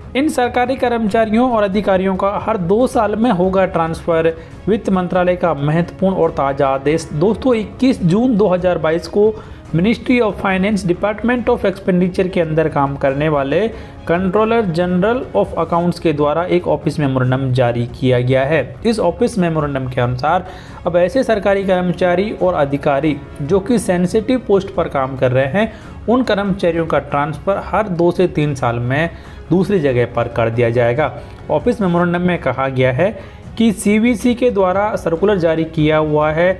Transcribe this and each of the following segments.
इन सरकारी कर्मचारियों और अधिकारियों का हर 2 साल में होगा ट्रांसफ़र। वित्त मंत्रालय का महत्वपूर्ण और ताज़ा आदेश। दोस्तों 21 जून 2022 को ministry of finance department of expenditure के अंदर काम करने वाले कंट्रोलर जनरल ऑफ अकाउंट्स के द्वारा एक ऑफिस मेमोरेंडम जारी किया गया है। इस ऑफिस मेमोरेंडम के अनुसार अब ऐसे सरकारी कर्मचारी और अधिकारी जो कि सेंसिटिव पोस्ट पर काम कर रहे हैं, उन कर्मचारियों का ट्रांसफ़र हर 2 से 3 साल में दूसरी जगह पर कर दिया जाएगा। ऑफिस मेमोरेंडम में कहा गया है कि सीवीसी के द्वारा सर्कुलर जारी किया हुआ है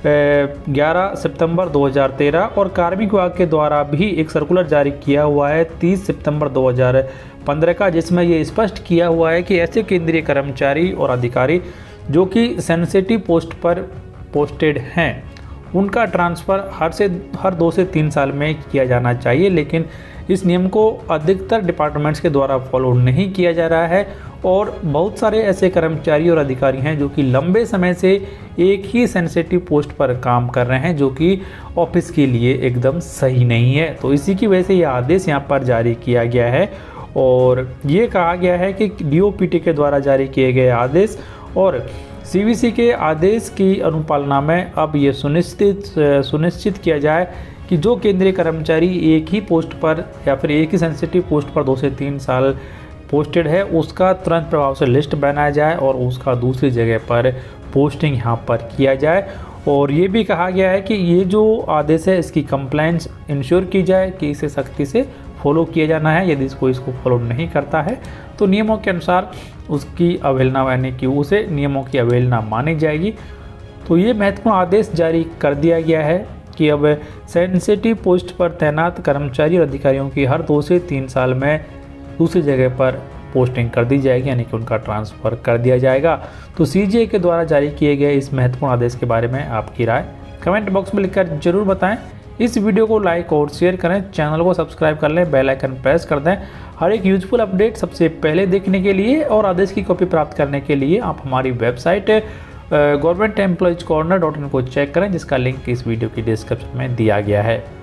11 सितंबर 2013 और कार्मिक विभाग के द्वारा भी एक सर्कुलर जारी किया हुआ है 30 सितंबर 2015 का, जिसमें ये स्पष्ट किया हुआ है कि ऐसे केंद्रीय कर्मचारी और अधिकारी जो कि सेंसिटिव पोस्ट पर पोस्टेड हैं, उनका ट्रांसफ़र हर 2 से 3 साल में किया जाना चाहिए। लेकिन इस नियम को अधिकतर डिपार्टमेंट्स के द्वारा फॉलो नहीं किया जा रहा है और बहुत सारे ऐसे कर्मचारी और अधिकारी हैं जो कि लंबे समय से एक ही सेंसिटिव पोस्ट पर काम कर रहे हैं, जो कि ऑफिस के लिए एकदम सही नहीं है। तो इसी की वजह से यह आदेश यहाँ पर जारी किया गया है और ये कहा गया है कि डीओपीटी के द्वारा जारी किए गए आदेश और सीवीसी के आदेश की अनुपालना में अब ये सुनिश्चित किया जाए कि जो केंद्रीय कर्मचारी एक ही पोस्ट पर या फिर एक ही सेंसिटिव पोस्ट पर 2 से 3 साल पोस्टेड है, उसका तुरंत प्रभाव से लिस्ट बनाया जाए और उसका दूसरी जगह पर पोस्टिंग यहाँ पर किया जाए। और ये भी कहा गया है कि ये जो आदेश है इसकी कंप्लायंस इंश्योर की जाए कि इसे सख्ती से फॉलो किया जाना है। यदि कोई इसको फॉलो नहीं करता है तो नियमों के अनुसार उसकी अवहेलना, यानी कि उसे नियमों की अवहेलना मानी जाएगी। तो ये महत्वपूर्ण आदेश जारी कर दिया गया है कि अब सेंसिटिव पोस्ट पर तैनात कर्मचारी और अधिकारियों की हर 2 से 3 साल में दूसरी जगह पर पोस्टिंग कर दी जाएगी, यानी कि उनका ट्रांसफ़र कर दिया जाएगा। तो सीजीए के द्वारा जारी किए गए इस महत्वपूर्ण आदेश के बारे में आपकी राय कमेंट बॉक्स में लिखकर जरूर बताएं। इस वीडियो को लाइक और शेयर करें, चैनल को सब्सक्राइब कर लें, बेल आइकन प्रेस कर दें। हर एक यूजफुल अपडेट सबसे पहले देखने के लिए और आदेश की कॉपी प्राप्त करने के लिए आप हमारी वेबसाइट governmentemplornr.in को चेक करें, जिसका लिंक इस वीडियो की डिस्क्रिप्शन में दिया गया है।